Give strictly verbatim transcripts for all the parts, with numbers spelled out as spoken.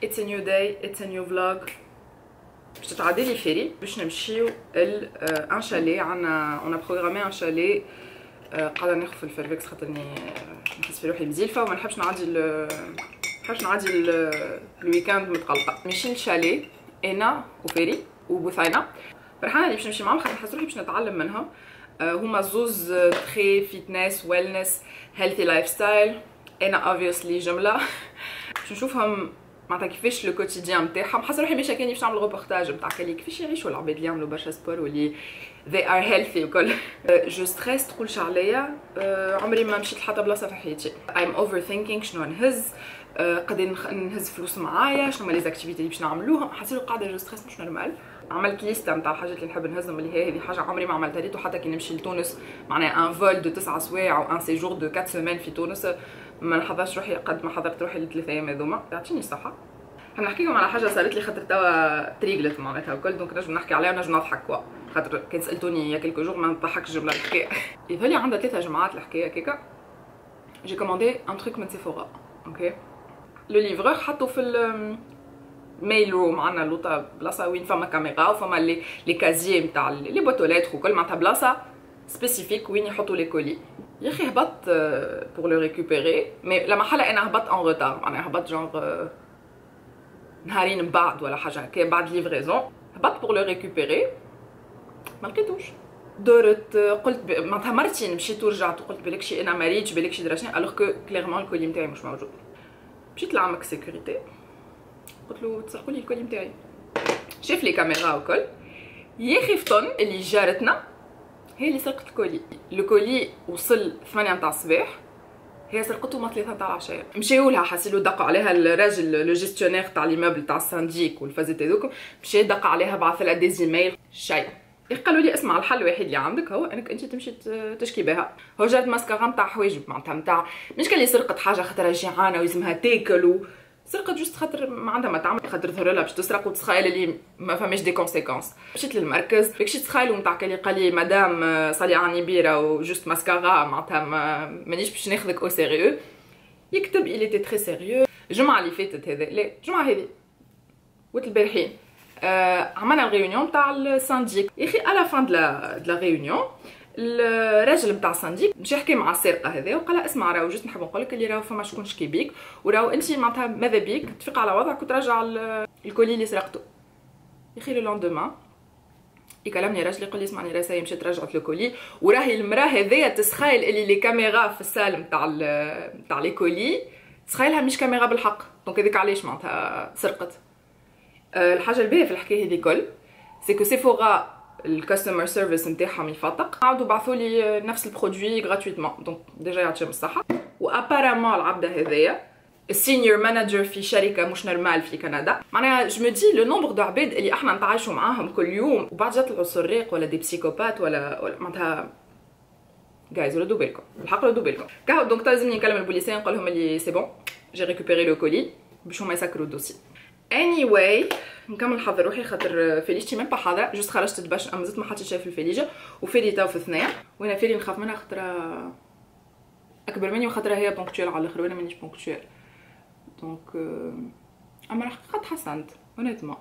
It's a new day, it's a new vlog. باش تتعدي لي فيري باش نمشيو ل ان شاليه. عندنا اون بروغرامي ان شاليه قاعده ناخذ في الفيرفكس خاطرني نحس في روحي مزيلفه وما نحبش نعدي ما نحبش نعدي الويكاند متقلقه. ماشيين للشاليه انا وفيري وبثينه. فرحانه اللي باش نمشي معاهم خاطر نحس روحي باش نتعلم منها. هما زوز تري فيتنس ويلنس هيلثي لايف ستايل. انا اوبفيسلي جمله باش نشوفهم معناتها كيفاش لو كوتيديان نتاعهم. حاسه روحي ماشي كاني باش نعمل غوبورتاج نتاع كيفاش يعيشوا العباد اللي يعملوا برشا سبور واللي they are healthy وكل. جو ستريس تقولش عليا. عمري ما مشيت لحتى بلاصه في حياتي. I'm overthinking شنو نهز، قد نهز فلوس معايا، شنو هما لي زاكتيفيتي اللي باش نعملوهم. حاسه قاعده جو ستريس مش نورمال. عملت ليسته نتاع الحاجات اللي نحب نهزهم اللي هي هذه حاجه عمري ما عملتها ريت. وحتى كي نمشي لتونس معناها ان فول دو تسعة سوايع او ان سيجور دو أربع سيمين في تونس ما نحضرش روحي قد ما حضرت روحي الثلاث ايام هذوما. يعطيني الصحه. حنحكي لكم على حاجه صارت لي خاطر توا تريقلت معناتها وكل دونك نجم نحكي عليها ونجم نضحك كوا خاطر كان سالتوني يا كيلكو جور ما نضحكش جمله الحكايه. يظهر لي عندها ثلاثه جماعات الحكايه كيكا. جي كوموندي ان تروك من سيفورا اوكي. لو ليفرور حطوا في الميل روم عندنا لوطا بلاصه وين فما كاميرا وفما لي لي كازيي نتاع لي بوتوليت وكل معناتها بلاصه سبيسيفيك وين يحطوا لي كولي. يا اخي هبطت بور لو ريكوبيري مي لما حلا انا هبطت ان روتار معناها هبطت جونغ نهارين من بعد ولا حاجه هكا بعد ليفريزون. هبطت بور لو ريكوبيري ما لقيتوش. دورت قلت ب... معناتها مرتين مشيت ورجعت وقلت بالك شي انا مريض بالك شي دراشين الوغ كو كليرمون الكولي نتاعي مش موجود. مشيت لعمك سيكوريتي قلت له تسرقوا لي الكولي نتاعي. شاف لي كاميرا وكل. يا اخي فطن اللي جارتنا هي اللي سرقت الكولي. الكولي وصل ثمانية نتاع الصباح هي سرقته ما ثلاثة تاع العشيه. مشاو لها حاسيلو دقوا عليها الراجل لو جيستيونير تاع ليموبل تاع السانديك والفازيت هذوك. مشى دق عليها بعث لها دي زيميل شيء. قالوا لي اسمع الحل الوحيد اللي عندك هو انك انت تمشي تشكي بها. هو جات ماسكارا نتاع حوايج معناتها نتاع مش كان اللي سرقت حاجه خاطر جيعانه ويلزمها تاكل و سرقت جوست خاطر ما عندها ما تعمل خاطر ظهر لها باش تسرق وتتخيل اللي ما فماش دي كونسيكونس. مشيت للمركز فيكش تخيلوا نتاع كلي قال لي مدام صالي عني بيره وجوست ماسكارا معناتها مانيش باش ناخذك او سيريو. يكتب الي تي تري سيريو. الجمعه اللي فاتت هذا لا الجمعه هذه وقت البارحين آه عملنا الريونيون تاع السانديك. يا اخي على فان دلا دلا ريونيون الراجل نتاع السانديك مشى يحكي مع السارقه هذا وقال لها اسمع راهو جيت نحب نقول لك اللي راهو فما شكون شكي بيك وراهو انت معناتها ماذا بيك تفيق على وضعك وترجع الكولي اللي سرقته. يا اخي لو لوندومان يكلمني راجل يقول لي اسمعني راه مشيت رجعت الكولي وراهي المراه هذيا تسخايل اللي لي كاميرا في السال نتاع نتاع لي كولي تسخايلها مش كاميرا بالحق دونك هذيك علاش معناتها سرقت. الحاجه الباهيه في الحكايه هذه كل سيكو سيفورا الكاستمر سيرفيس نتاعهم يفتق عاودوا بعثوا لي نفس البرودوي غراتويتمون دونك ديجا يعطيهم الصحه. وابارامون العبده هذيا السينيور مانجر في شركه مش نورمال في كندا معناها جو مو دي لو نومبر دو عباد اللي احنا نتعايشوا معاهم كل يوم وبعد جات طلعوا سراق ولا دي بسيكوبات ولا ولا معناتها جايز ردوا بالكم الحق ردوا بالكم كاو. دونك لازمني نكلم البوليسيه نقول لهم اللي سي بون جي ريكوبيري لو كولي باش هما يسكروا الدوسي. اني واي نكمل نحضر روحي خاطر فيليجتي ميم با حاضره جوست خرجت تباش امزت ما حطيتش شي في الفيليجه وفيري تاو في ثنايا وانا فيري نخاف منها خاطر اكبر مني وخاطر هي بونكتويل على الاخر وانا مانيش بونكتويل دونك اما الحقيقه تحسنت اونيتمون.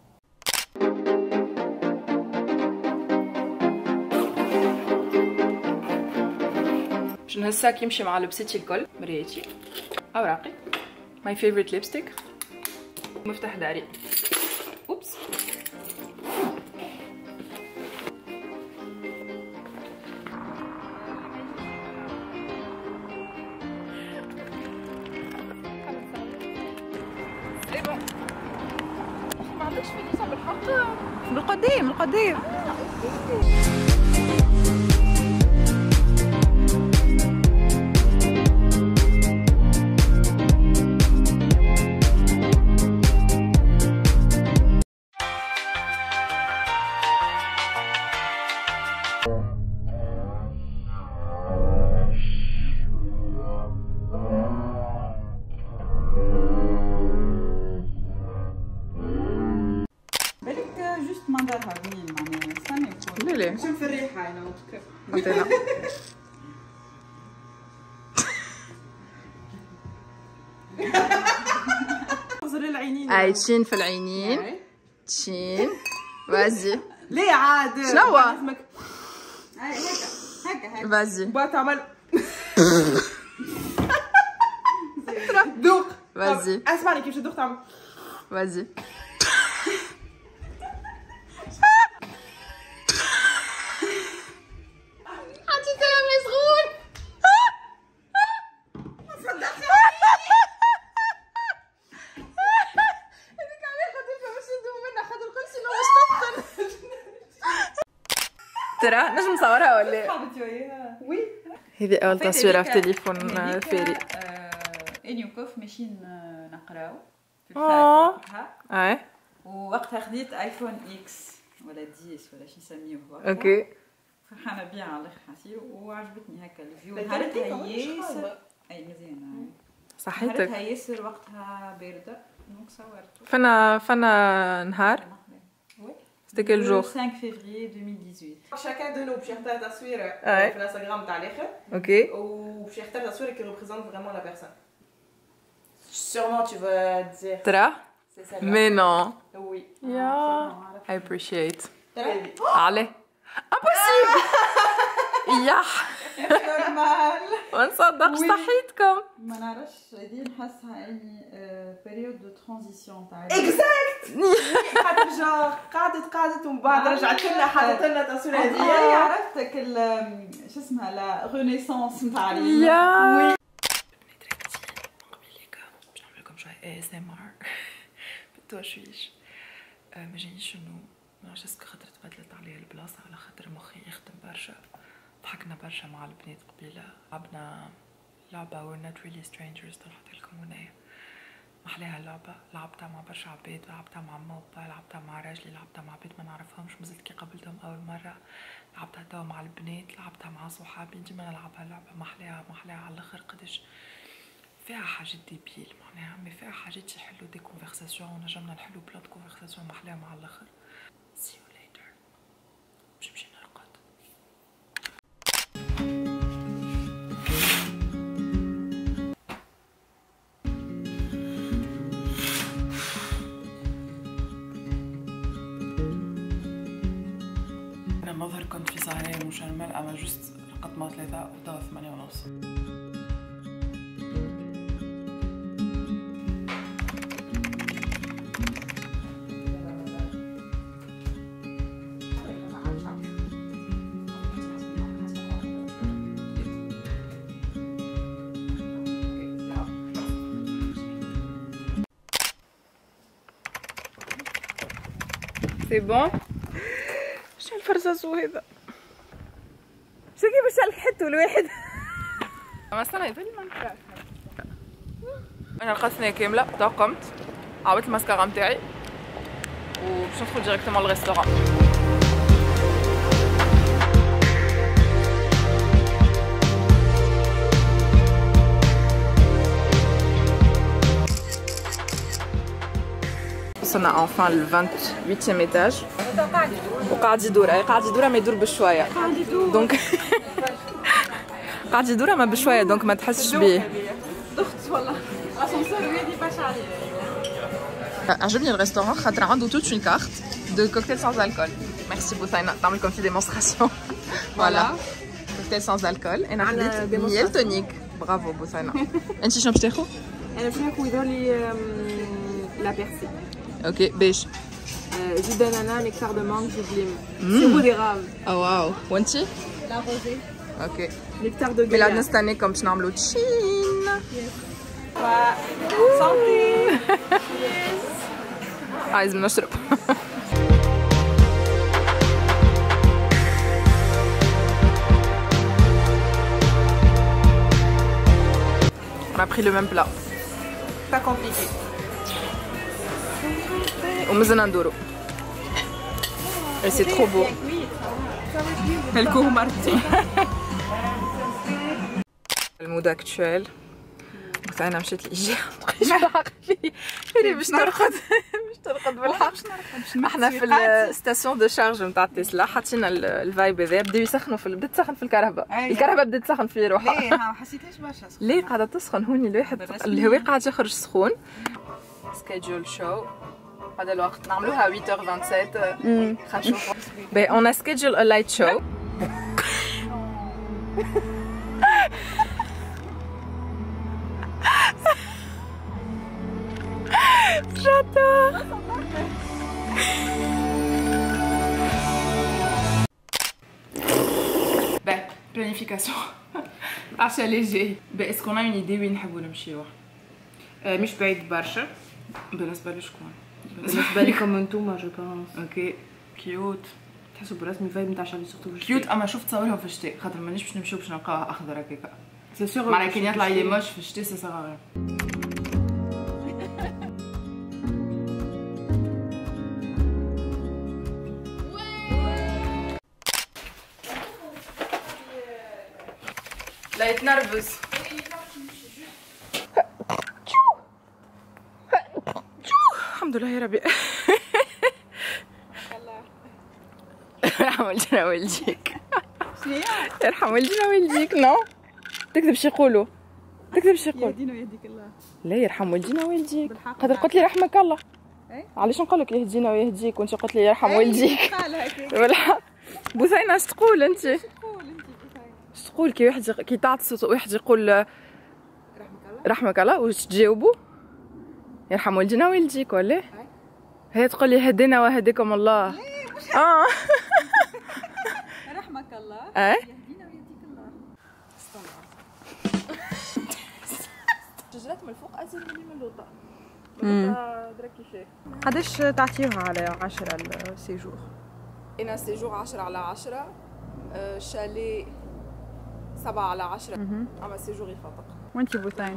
باش نهز ساك يمشي مع لبستي الكل مريتي اوراقي ماي فيفورت ليبستيك مفتاح داري. اوبس سي بون ما عندكش فينيسا بالحق بالقديم القديم ليه شوف في الريحه انا عطينا زر العينين اي تشين في العينين تشين فازي ليه عاد شنو هو؟ هاي هكا هكا هكا فازي بقى تعمل دوق فازي اسمعني كيف تدوق تعمل فازي حطيتها مسغول ترى نجم نصورها ولا ايه؟ وي هذه اول تصويره في تليفون فيري. اني وكوف ماشيين نقراو في اه وقتها اي ووقتها خديت ايفون اكس ولا عشرة ولا شي نسميوه هو. اوكي فرحانه بيها على الاخر حسير وعجبتني هكا الفيو نهارتها ياسر. اي مزيان صحيتك نهارتها ياسر وقتها بارده دونك صورت. فانا فانا نهار C'était quel jour? Le cinq février deux mille dix-huit. Chacun de nous باش يختار تصويره Ouais. في الانستغرام تاع الاخر Ok. وباش يختار تصويره qui représente vraiment la personne. Sûrement tu vas dire ترى c'est ça. Mais non. Oui. Yeah. I appreciate. ترى علي impossible. يح نورمال ما نصدقش صحيتكم. ما نعرفش هذه نحسها يعني بيريود دو ترانزيسيون تاع اكزاكت خاطر جا قعدت قعدت ومن بعد رجعت لنا حطت لنا تصويره هي هذه. عرفتك ال شو اسمها لا رينيسانس نتاع اليوم. يا باش نعمل لكم شويه اي اس ام ار بالتوشويش. ما جانيش شنو ما نعرفش اسكو خاطر تبدلت عليا البلاصه على خاطر مخي يخدم برشا. ضحكنا برشا مع البنات قبيله لعبنا لعبه we're not really strangers طلعت لكم هنايا محلاها اللعبه لعبتها مع برشا عباد لعبتها مع موبا لعبتها مع راجلي لعبتها مع عباد ما نعرفهمش مازلت كي قابلتهم اول مره لعبتها توا مع البنات لعبتها مع صحابي ديما نلعبها لعبه محلاها محلاها على الاخر قداش فيها حاجات ديبيل معناها مي فيها حاجات يحلو دي كونفرساسيون ونجمنا نحلو بلاد كونفرساسيون محلاها مع الاخر. see you later باش نمشي نرقد. أنا مظهر كنت في سهرية مشمل أما جست رقدت مع ثلاثة وتوا ثمانية ونص. سي بون شنو الفرزازو هذا؟ شو كيفاش الحت الواحد؟ ما استنى يبان ما نفعش. انا لقيت ثنيه كامله تا قمت عاودت الماسكارا نتاعي وباش ندخل ديريكتومون للريستورون. وصلنا enfin le vingt-huitième étage وقاعد يدور اي قاعد يدور ما يدور بشويه دونك قاعد يدور ما بشويه دونك ما تحسش بيه. ضغط والله الاسانسور ويدي باش عليه. عجبني الريستورون خاطر عنده توت اون كارت دو كوكتيل سانز الكول. ميرسي بوثينا نعمل لكم في ديمونستراسيون. فوالا كوكتيل سانز الكول انا خديت ميل تونيك. برافو بوثينا. انت شنو باش تاخذ؟ انا باش ناكل يدور لي لا بيرسي. اوكي باش زيت دانانا نكتار دو مانغ زيت ليمون سيرو ديرام. اه واو وانتي؟ لا روزي. اوكي نكتار دو ميلاد نستناكم باش نعملو تشين. سانتي. عايز نشرب. On a pris le même plat. Pas compliqué. ومازلنا ندورو. Et c'est trop beau. الكوه مرتين. المود اكتوال بس انا مشيت لايجي فيني باش نرقد باش ترقد بالحق. احنا في الستاسيون دو شارج نتاع تسلا حاطين الفايب هذا بداو يسخنوا في بدات تسخن في الكهرباء. الكهرباء بدات تسخن في روحها. ليه ما حسيتهاش برشا. ليه قاعده تسخن هوني الواحد الهواء قاعد يخرج سخون schedule show. هذا الوقت نعملوها eight heures twenty-seven. خنشوفوا. Ben on a schedule a light show. J'adore. Ben, planification. عشاء léger. Ben, est-ce qu'on a une idée وين نحبوا نمشيو؟ مش بعيد برشا. بالنسبة لشكون؟ بالنسبة لكم انتوما جو بونس. اوكي كيوت. تحسوا برسمي فايب نتاع شعبي سورتو كيوت اما شفت صورهم في الشتاء خاطر مانيش باش نمشيو باش نلقاوها اخضر هكاكا. سي سيغ معناها كان يطلع لي موش في الشتاء سي صغار. لا يتنرفز. الحمد لله يا ربي. يرحم والدينا والديك. شنو هي؟ يرحم والدينا والديك نو تكذب شي يقولوا تكذب شي يقول يهدينا ويهديك الله. لا يرحم والدينا والديك قدر قلت لي رحمك الله. علاش نقول لك يهدينا ويهديك وانت قلت لي يرحم والديك؟ ولا بوثينه اش تقول انت؟ اش تقول كي واحد كي تعطس واحد يقول رحمك الله واش تجاوبوا؟ يرحم والدينا والديك ولا؟ هي تقول لي هدينا وهديكم الله. اه رحمك الله. اه يهدينا ويهديك الله. الشجرات من الفوق ازين من اللوطه. اللوطه درا كيفاه. قداش تعطيوها على عشرة السيجور؟ انا سيجور عشرة على عشرة. شاليه سبعة على عشرة. اما سيجور يفاطق. وانتي بوثين؟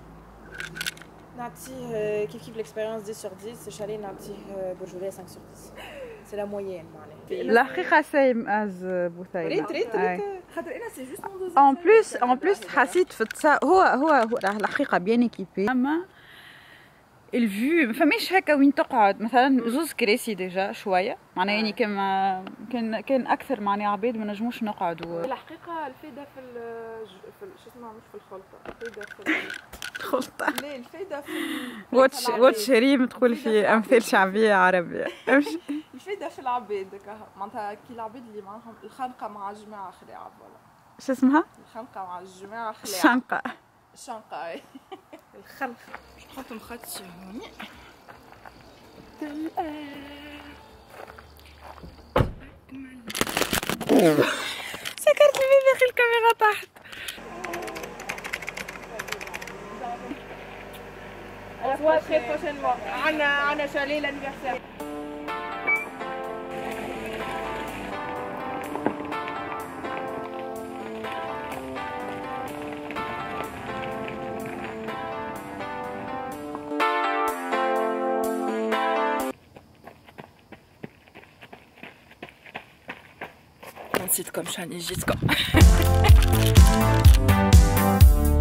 نعطيه كيف كيف l'expérience dix sur dix شاليه نعطيه برجوليه cinq sur dix. سي لا موين معناها. الحقيقة سيم از بوثين. ريت ريت ريت خاطر انا سي جوست مون ان بلوس ان بلوس حسيت في التصا هو هو هو الحقيقة بيان ايكيبي اما الفيو ما فماش هكا وين تقعد مثلا زوز كراسي ديجا شوية معناها يعني كان كان كان اكثر معناها عباد ما نجموش نقعدوا. الحقيقة الفايدة في في شو اسمها مش في الخلطة الفايدة في خلطة. لا الفايدة في واتش واتش ريم تقول في امثال شعبية عربية. الفايدة في العباد معناتها كي العباد اللي معاهم الخنقة مع الجماعة خلاعة فوالا. شو اسمها؟ الخنقة مع الجماعة خلاعة. الشنقة. الشنقة اي. الخنقة. باش نحط مخدتي هوني. سكرت البيبي اخي الكاميرا طاحت. On se voit très prochainement. عنا عنا شاليه l'anniversaire. نسيتكم شاني جيتكم.